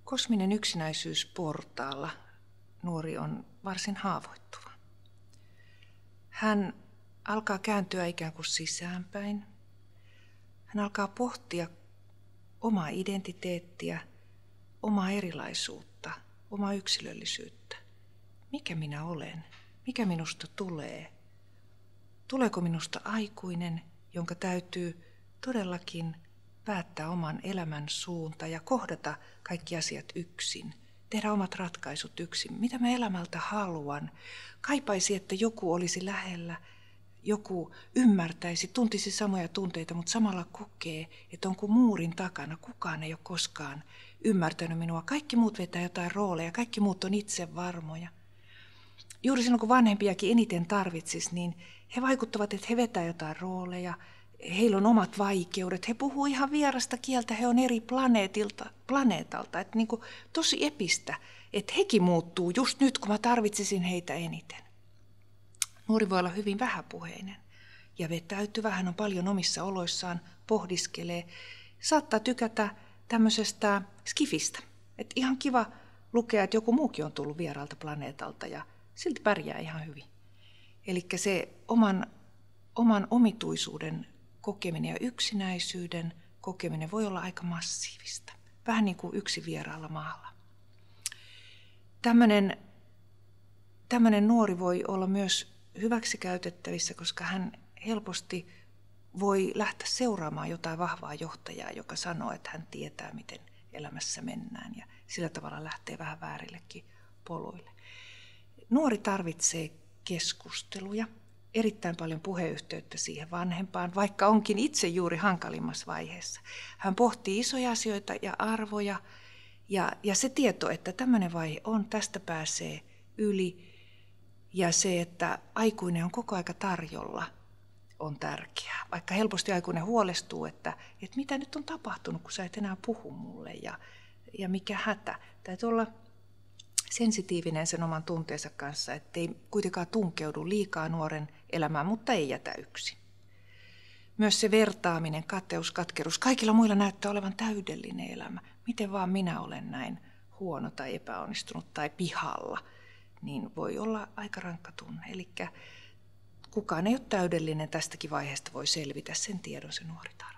Kosminen yksinäisyys portaalla. Nuori on varsin haavoittuva. Hän alkaa kääntyä ikään kuin sisäänpäin. Hän alkaa pohtia omaa identiteettiä, omaa erilaisuutta, omaa yksilöllisyyttä. Mikä minä olen? Mikä minusta tulee? Tuleeko minusta aikuinen, jonka täytyy todellakin päättää oman elämän suunta ja kohdata kaikki asiat yksin, tehdä omat ratkaisut yksin. Mitä mä elämältä haluan? Kaipaisi, että joku olisi lähellä, joku ymmärtäisi, tuntisi samoja tunteita, mutta samalla kokee, että on kuin muurin takana. Kukaan ei ole koskaan ymmärtänyt minua. Kaikki muut vetää jotain rooleja, kaikki muut on itsevarmoja. Juuri silloin, kun vanhempiakin eniten tarvitsisi, niin he vaikuttavat, että he vetää jotain rooleja. Heillä on omat vaikeudet, he puhuu ihan vierasta kieltä, he on eri planeetalta, että niin kuin tosi epistä, että hekin muuttuu just nyt, kun mä tarvitsisin heitä eniten. Nuori voi olla hyvin vähäpuheinen ja vetäytyvä, hän on paljon omissa oloissaan, pohdiskelee, saattaa tykätä tämmöisestä skifistä, että ihan kiva lukea, että joku muukin on tullut vieraalta planeetalta ja silti pärjää ihan hyvin. Eli se oman omituisuuden kokeminen ja yksinäisyyden kokeminen voi olla aika massiivista. Vähän niin kuin yksin vieraalla maalla. Tämmöinen nuori voi olla myös hyväksikäytettävissä, koska hän helposti voi lähteä seuraamaan jotain vahvaa johtajaa, joka sanoo, että hän tietää, miten elämässä mennään. Ja sillä tavalla lähtee vähän väärillekin poluille. Nuori tarvitsee keskusteluja. Erittäin paljon puheyhteyttä siihen vanhempaan, vaikka onkin itse juuri hankalimmassa vaiheessa. Hän pohtii isoja asioita ja arvoja ja se tieto, että tämmöinen vaihe on, tästä pääsee yli. Ja se, että aikuinen on koko aika tarjolla, on tärkeää. Vaikka helposti aikuinen huolestuu, että mitä nyt on tapahtunut, kun sä et enää puhu mulle ja mikä hätä. Täytyy olla sensitiivinen sen oman tunteensa kanssa, ettei kuitenkaan tunkeudu liikaa nuoren elämään, mutta ei jätä yksin. Myös se vertaaminen, kateus, katkeruus, kaikilla muilla näyttää olevan täydellinen elämä. Miten vaan minä olen näin huono tai epäonnistunut tai pihalla, niin voi olla aika rankka tunne. Eli kukaan ei ole täydellinen, tästäkin vaiheesta voi selvitä, sen tiedon se nuori tarvitsee.